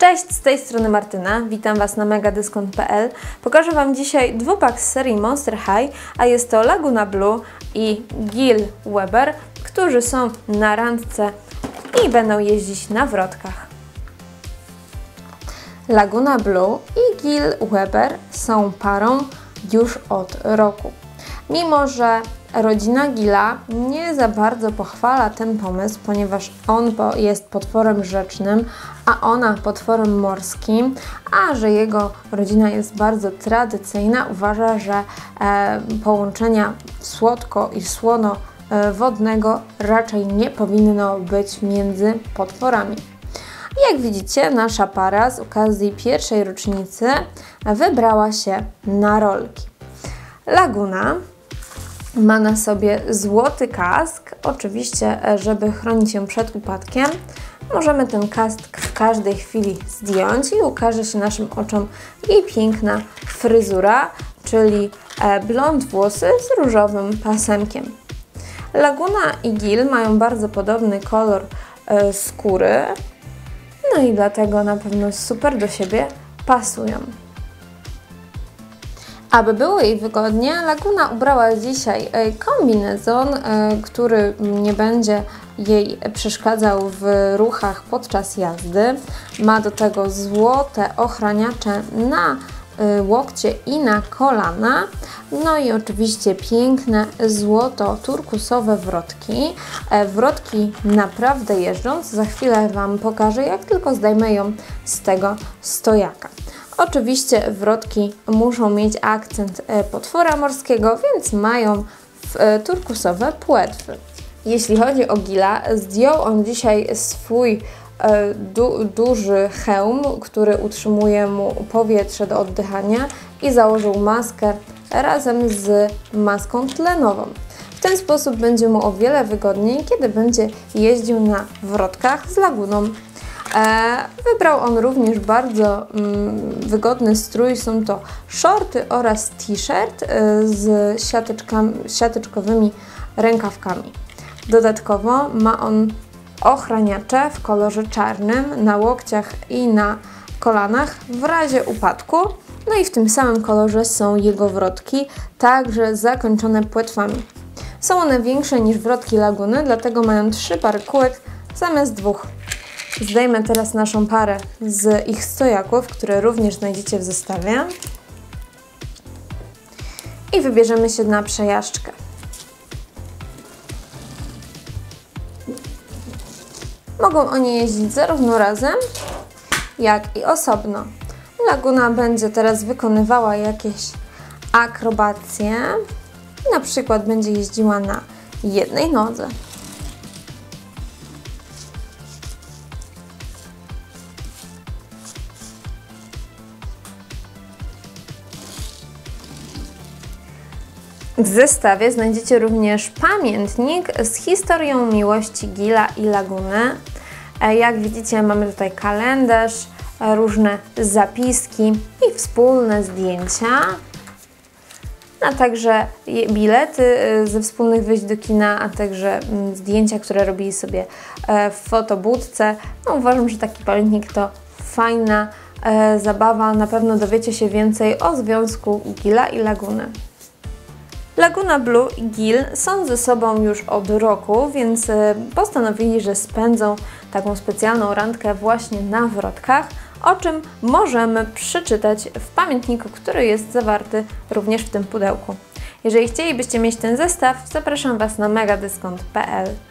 Cześć, z tej strony Martyna, witam Was na megadyskont.pl. Pokażę Wam dzisiaj dwupak z serii Monster High, a jest to Laguna Blue i Gil Weber, którzy są na randce i będą jeździć na wrotkach. Laguna Blue i Gil Weber są parą już od roku. Mimo że rodzina Gila nie za bardzo pochwala ten pomysł, ponieważ on jest potworem rzecznym, a ona potworem morskim, a że jego rodzina jest bardzo tradycyjna, uważa, że połączenia słodko i słono-wodnego raczej nie powinno być między potworami. Jak widzicie, nasza para z okazji pierwszej rocznicy wybrała się na rolki. Laguna ma na sobie złoty kask, oczywiście, żeby chronić się przed upadkiem. Możemy ten kask w każdej chwili zdjąć i ukaże się naszym oczom jej piękna fryzura, czyli blond włosy z różowym pasemkiem. Laguna i Gil mają bardzo podobny kolor skóry, no i dlatego na pewno super do siebie pasują. Aby było jej wygodnie, Laguna ubrała dzisiaj kombinezon, który nie będzie jej przeszkadzał w ruchach podczas jazdy. Ma do tego złote ochraniacze na łokcie i na kolana. No i oczywiście piękne złoto-turkusowe wrotki. Wrotki naprawdę jeżdżą, za chwilę Wam pokażę, jak tylko zdejmę ją z tego stojaka. Oczywiście wrotki muszą mieć akcent potwora morskiego, więc mają turkusowe płetwy. Jeśli chodzi o Gila, zdjął on dzisiaj swój duży hełm, który utrzymuje mu powietrze do oddychania i założył maskę razem z maską tlenową. W ten sposób będzie mu o wiele wygodniej, kiedy będzie jeździł na wrotkach z Laguną. Wybrał on również bardzo wygodny strój, są to shorty oraz t-shirt z siateczkowymi rękawkami. Dodatkowo ma on ochraniacze w kolorze czarnym na łokciach i na kolanach w razie upadku. No i w tym samym kolorze są jego wrotki, także zakończone płetwami. Są one większe niż wrotki Laguny, dlatego mają 3 pary kółek zamiast 2. Zdejmę teraz naszą parę z ich stojaków, które również znajdziecie w zestawie. I wybierzemy się na przejażdżkę. Mogą oni jeździć zarówno razem, jak i osobno. Laguna będzie teraz wykonywała jakieś akrobacje. Na przykład będzie jeździła na jednej nodze. W zestawie znajdziecie również pamiętnik z historią miłości Gila i Laguny. Jak widzicie, mamy tutaj kalendarz, różne zapiski i wspólne zdjęcia, a także bilety ze wspólnych wyjść do kina, a także zdjęcia, które robili sobie w fotobudce. No, uważam, że taki pamiętnik to fajna zabawa. Na pewno dowiecie się więcej o związku Gila i Laguny. Laguna Blue i Gil są ze sobą już od roku, więc postanowili, że spędzą taką specjalną randkę właśnie na wrotkach, o czym możemy przeczytać w pamiętniku, który jest zawarty również w tym pudełku. Jeżeli chcielibyście mieć ten zestaw, zapraszam Was na megadyskont.pl.